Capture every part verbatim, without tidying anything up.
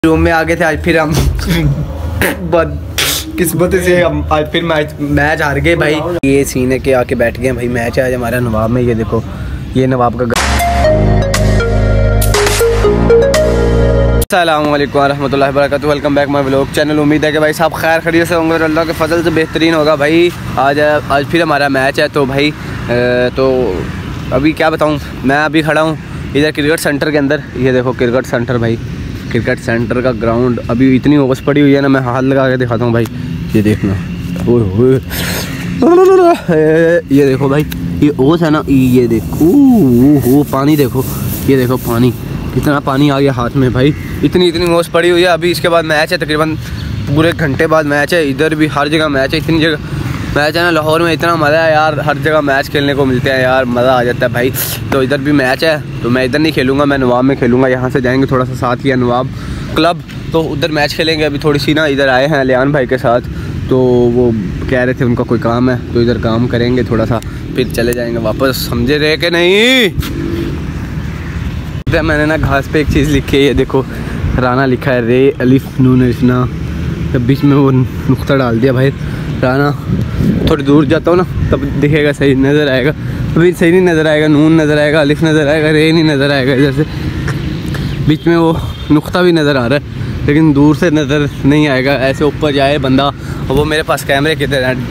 Room में आ गए थे आज फिर हम बद किस्मत से हम आज फिर मैच मैच हार गए भाई। ये सीने के आके बैठ गए भाई। मैच है आज हमारा नवाब में। ये देखो ये नवाब का। अस्सलामु अलैकुम रहमतुल्लाहि व बरकातुहू। Welcome back my vlog channel. उम्मीद है कि भाई सब खैर खैरियत से होंगे और अल्लाह के फजल से बेहतरीन होगा भाई। आज आज फिर हमारा मैच है तो भाई तो अभी क्या बताऊँ, मैं अभी खड़ा हूँ इधर क्रिकेट सेंटर के अंदर। ये देखो क्रिकेट सेंटर भाई, क्रिकेट सेंटर का ग्राउंड। अभी इतनी ओस पड़ी हुई है ना, मैं हाथ लगा के दिखाता हूँ भाई। ये देखना, ओए ये देखो भाई, ये ओस है ना, ये देखो वो पानी देखो, ये देखो पानी, कितना पानी आ गया हाथ में भाई। इतनी इतनी ओस पड़ी हुई है। अभी इसके बाद मैच है, तकरीबन पूरे घंटे बाद मैच है। इधर भी हर जगह मैच है, इतनी जगह मैच है ना। लाहौर में इतना मज़ा है यार, हर जगह मैच खेलने को मिलते हैं यार, मज़ा आ जाता है भाई। तो इधर भी मैच है तो मैं इधर नहीं खेलूँगा, मैं नवाब में खेलूँगा। यहाँ से जाएंगे थोड़ा सा साथ ही नवाब क्लब, तो उधर मैच खेलेंगे। अभी थोड़ी सी ना इधर आए हैं लियान भाई के साथ, तो वो कह रहे थे उनका कोई काम है, तो इधर काम करेंगे थोड़ा सा, फिर चले जाएंगे वापस। समझे रहे कि नहीं? इधर मैंने ना घास पे एक चीज़ लिखी है, ये देखो राना लिखा है, रे अलिफ नून इस्ना, जब बीच में वो नुक्ता डाल दिया भाई राना। थोड़ी दूर जाता हूँ ना तब दिखेगा, सही नज़र आएगा। अभी सही नहीं नज़र आएगा, नून नज़र आएगा, अलिफ नज़र आएगा, रे नहीं नज़र आएगा। इधर से बीच में वो नुक्ता भी नज़र आ रहा है, लेकिन दूर से नज़र नहीं आएगा। ऐसे ऊपर जाए बंदा, और वो मेरे पास कैमरे किधर हैं,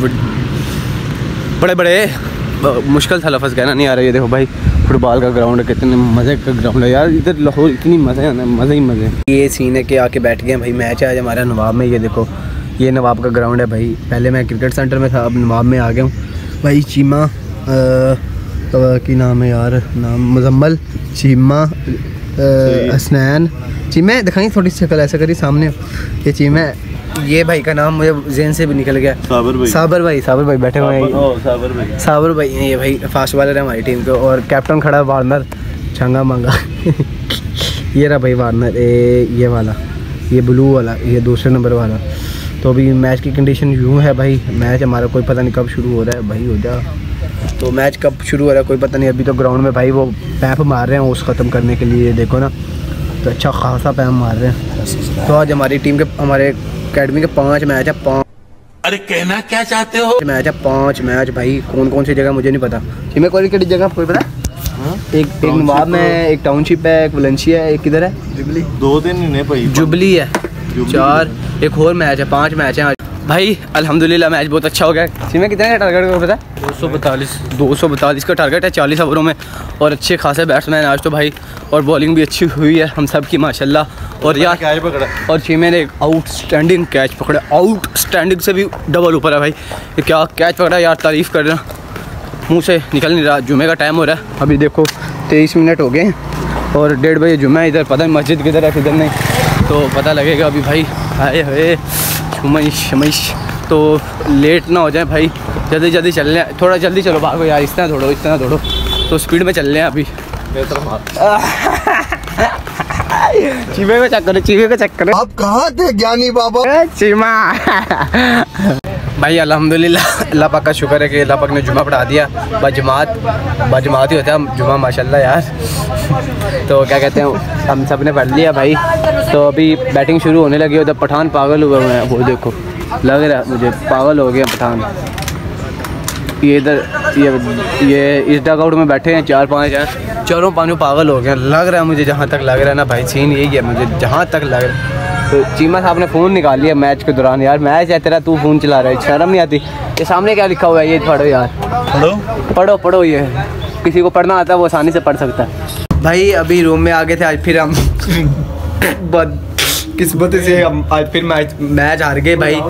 बड़े बड़े मुश्किल था लफ्ज़ कहना नहीं आ रहा। ये देखो भाई फुटबॉल का ग्राउंड है, कितने मज़े का ग्राउंड है यार। इधर लाहौर इतनी मज़े है ना, मज़े ही मज़े। ये सीने के आके बैठ गए भाई। मैच है आज हमारा नवाब में। ये देखो ये नवाब का ग्राउंड है भाई। पहले मैं क्रिकेट सेंटर में था, अब नवाब में आ गया हूँ भाई। चीमा की नाम है यार, नाम मुजम्मल, चीमा, हसनैन, चीमा दिखाई थोड़ी सी शक्ल ऐसा करी सामने। ये चीमा, ये भाई का नाम मुझे जेन से भी निकल गया। साबर भाई, साबर भाई, साबर भाई बैठे हुए हैं। साबर भाई, साबर भाई ये भाई फास्ट बॉलर है हमारी टीम के। और कैप्टन खड़ा है वार्नर, छंगा मांगा ये रहा भाई वार्नर, ए ये वाला, ये ब्लू वाला, ये दूसरे नंबर वाला। तो अभी मैच की कंडीशन यूँ है भाई, मैच हमारा कोई पता नहीं कब शुरू हो रहा है भाई। हो जा तो मैच कब शुरू हो रहा है कोई पता नहीं। अभी तो ग्राउंड में भाई वो पैप मार रहे हैं उस ख़त्म करने के लिए, देखो ना, तो अच्छा खासा पैप मार रहे हैं। तो आज हमारी टीम के, हमारे अकेडमी के पाँच मैच है। पाँच, अरे कहना क्या चाहते हो? मैच है पाँच मैच भाई। कौन कौन सी जगह मुझे नहीं पता। मैं कोई किसी जगह कोई पता? एक एक नवाब में, एक टाउनशिप है, एक वलेंशिया है, एक किधर है, जुबली, दो दिन नहीं भाई, जुबली है, चार, एक और मैच है। पांच मैच हैं आज भाई। अल्हम्दुलिल्लाह मैच बहुत अच्छा हो गया। इसमें कितने का टारगेट पता है? दो सौ बतालीस दो सौ बतालीस का टारगेट है चालीस ओवरों में। और अच्छे खासे बैट्समैन आज तो भाई, और बॉलिंग भी अच्छी हुई है हम सब की माशाल्लाह। और यार कैच पकड़ा, और चीमे ने एक आउटस्टैंडिंग कैच पकड़ा, आउटस्टैंडिंग से भी डबल ऊपर है भाई। ये क्या कैच पकड़ा यार, तारीफ़ कर रहा, मुँह से निकल नहीं रहा। जुमे का टाइम हो रहा है, अभी देखो तेईस मिनट हो गए और डेढ़ बजे जुम्मा है। इधर पता नहीं मस्जिद किधर है किधर नहीं, तो पता लगेगा अभी भाई। आए हुए शुमश शमश, तो लेट ना हो जाए भाई, जल्दी जल्दी चल रहे हैं। थोड़ा जल्दी चलो, भागो यार, इतना दौड़ो इतना दौड़ो, तो स्पीड में चल रहे हैं अभी। चीमे को चक्कर, चीमे को चक्कर। आप कहाँ थे ज्ञानी बाबा? चीमा भाई अल्हम्दुलिल्लाह, अल्लाह पाक का शुक्र है कि अल्लाह पाक ने जुमा पढ़ा दिया। बजमात बजमात ही होता है जुमा माशाल्लाह यार। तो क्या कहते हैं, हम सब ने पढ़ लिया भाई। तो अभी बैटिंग शुरू होने लगी। उधर पठान पागल हुए हुए हैं, वो देखो, लग रहा है मुझे पागल हो गया पठान। ये इधर ये ये इस डगआउट में बैठे हैं, चार पाँच हैं, चारों पाँचों पागल हो गए लग रहा है मुझे, जहाँ तक लग रहा है ना भाई। सीन यही है मुझे जहाँ तक लग रहा है। तो चीमा साहब ने फ़ोन निकाल लिया मैच के दौरान। यार मैच है तेरा, तू फ़ोन चला रहा है, शर्म नहीं आती? ये सामने क्या लिखा हुआ है, ये पढ़ो यार, पढ़ो पढ़ो पढ़ो। ये किसी को पढ़ना आता है वो आसानी से पढ़ सकता है भाई। अभी रूम में आ गए थे आज फिर हम बद किस्मत से हम आज फिर मैच मैच हार गए भाई।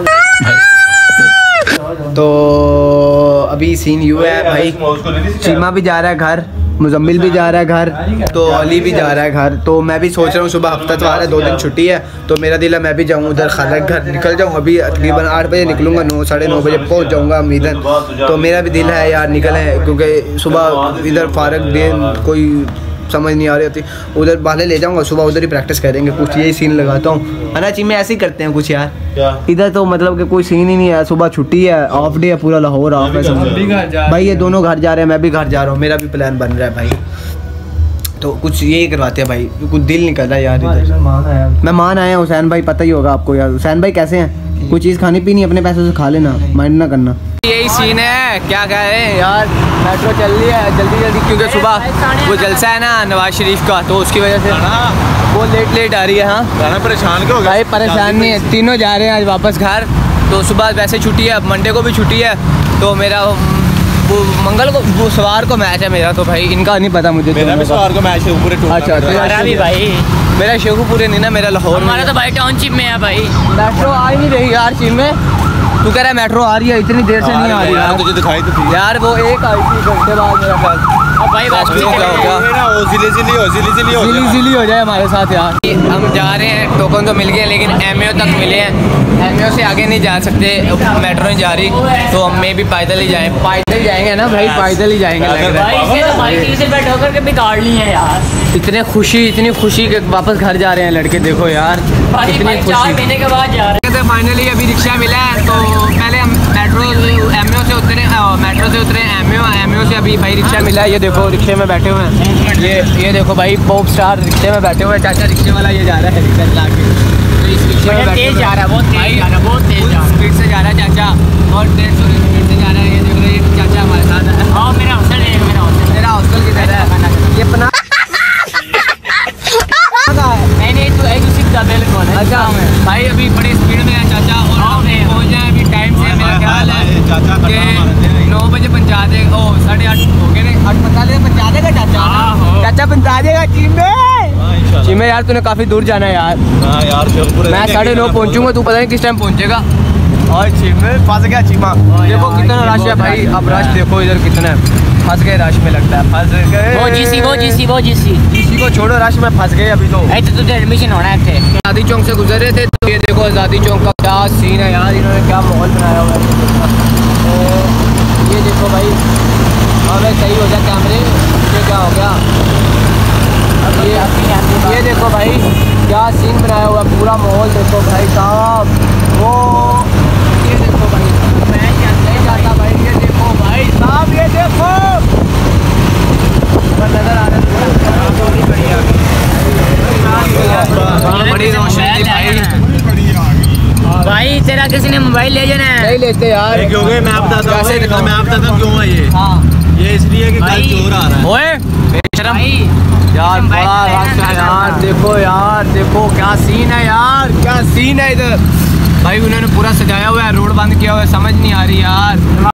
तो अभी सीन यू है भाई, चीमा भी जा रहा है घर, मुजम्मिल भी जा रहा है घर, तो अली भी जा रहा है घर। तो मैं भी सोच रहा हूँ सुबह हफ्ता तो आ रहा है, दो दिन छुट्टी है, तो मेरा दिल है मैं भी जाऊँ उधर खाला के घर, निकल जाऊँ। अभी तकरीबन आठ बजे निकलूँगा, नौ साढ़े नौ बजे पहुँच जाऊँगा उम्मीदन। तो मेरा भी दिल है यार निकलें, क्योंकि सुबह इधर फारग दिन कोई समझ नहीं आ रही होती, उधर बाले ले जाऊँगा, सुबह उधर ही प्रैक्टिस करेंगे। कुछ यही सीन लगाता हूँ अनाची में, ऐसे ही करते हैं कुछ यार। इधर तो मतलब कि कोई सीन ही नहीं है, सुबह छुट्टी है, ऑफ डे है, पूरा लाहौर ऑफ है भाई। ये दोनों घर जा रहे हैं, मैं भी घर जा रहा हूँ, मेरा भी प्लान बन रहा है भाई। तो कुछ यही करवाते हैं भाई, कुछ दिल निकल रहा है यार। मेहमान आए हैं हुसैन भाई, पता ही होगा आपको यार। हुसैन भाई कैसे हैं? कोई चीज़ खानी पीनी अपने पैसों से खा लेना, माइंड ना करना। यही सीन है, क्या कह रहे हैं यार, मेट्रो चल रही है जल्दी जल्दी, क्योंकि सुबह वो जलसा है ना नवाज शरीफ का, तो उसकी वजह से वो लेट लेट आ रही है। हाँ परेशान क्यों? भाई परेशान नहीं है, तीनों जा रहे हैं आज वापस घर। तो सुबह वैसे छुट्टी है, मंडे को भी छुट्टी है, तो मेरा वो मंगल को वो सवार को मैच है मेरा, तो भाई इनका नहीं पता मुझे। मेरा भी सवार को मैच है पूरे। अच्छा मेरा भी भाई, मेरा शेखुपुरे नहीं ना, मेरा लाहौर। हमारा तो भाई टाउनशिप में है भाई। मेट्रो आ ही नहीं रही यार चीन में। तू कह रहा है मेट्रो आ रही है, इतनी देर से नहीं आ रही यार। तुझे दिखाई तो थी यार, वो एक आई थी घंटे बाद मेरा ख्याल। अब भाई बात क्या हो गया? जिली जिली हो जिली जिली हो जिली जिली हो जाए हमारे साथ यार। हम जा रहे हैं, टोकन तो मिल गए, लेकिन एमएओ तक मिले हैं। एमएओ से आगे नहीं जा सकते, मेट्रो नहीं जा रही, तो हम में भी पैदल ही जाएं। पैदल जाएंगे ना भाई, पैदल ही जाएंगे लग रहा है। भाई इसने तो भाई तीन से बैठ होकर के बिगाड़ ली है यार। इतने खुशी इतनी खुशी के वापस घर जा रहे हैं लड़के, देखो यार भाई इतनी भाई चार खुशी। महीने के बाद जा रहे तो फाइनली अभी रिक्शा मिला है, तो पहले हम मेट्रो एमएओ से उतरे, मेट्रो से उतरे एमएओ, एमएओ से अभी भाई रिक्शा मिला है। ये देखो रिक्शे में बैठे हुए हैं, ये ये देखो भाई पॉप स्टार रिक्शे में बैठे हुए हैं। चाचा रिक्शे वाला ये जा रहा है रिक्शा चला के, तो इस रिक्शे में हैं। बैठे तेज हुए जा रहा है, बहुत तेज जा रहा है, बहुत तेज जा रहा है। स्पीड से जा रहा है चाचा, और डेढ़ सौ स्पीड से जा रहा है। ये देख रहे हैं चाचा हमारे साथ है। हाँ मेरा हॉस्टल है, मेरा हॉस्टल मेरा हॉस्टल की तरह है ये अपना। नहीं नहीं तू एक सीधा बिल्कुल है। अच्छा भाई अभी बड़ी स्पीड में है चाचा, और हम पहुँच जाए अभी टाइम से। मेरा ख्याल है कि नौ बजे पहुँचा देगा, ओ साढ़े आठ हो गए नहीं, आठ पैंतालीस पहुँचा देगा चाचा। चाचा पहुँचा देगा चीमे। चीमे यार तूने काफ़ी दूर जाना है यार। यार मैं साढ़े नौ पहुँचूंगा, तू पता नहीं किस टाइम पहुँचेगा। और चीमे फंस गया चीमा, देखो कितना रश है भाई। अब रश देखो इधर कितना है, फंस गए रश में, लगता है फंस गए। वो जीसी वो जीसी वो जीसी जीसी को छोड़ो, रश में फंस गए अभी तो। ऐसे तुझे एडमिशन होना है थे। आज़ादी चौक से गुजर रहे थे, तो ये देखो आज़ादी चौक का क्या सीन है यार, इन्होंने क्या माहौल बनाया हुआ है। तो ये देखो भाई, हमें सही हो जाए कैमरे, ये क्या हो गया अब ये ये देखो भाई क्या सीन बनाया हुआ है, पूरा माहौल देखो भाई साहब। वो ये देखो भाई, मैं नहीं जाता भाई, ये देखो भाई साहब, ये देखो नजर आ रहा है बड़ी रोशनी भाई। भाई तेरा किसी ने मोबाइल ले जाना है? नहीं लेते यार, क्योंकि मैं आप बताता हूँ, मैं आप बताता हूँ क्यों है ये। हाँ ये इसलिए कि कल भाई। चोर आ रहा है। ओए बेशरम भाई यार, बड़ा रश है यार, देखो यार, देखो क्या सीन है यार, क्या सीन है इधर भाई। उन्होंने पूरा सजाया हुआ है, रोड बंद किया हुआ है, समझ नहीं आ रही यार।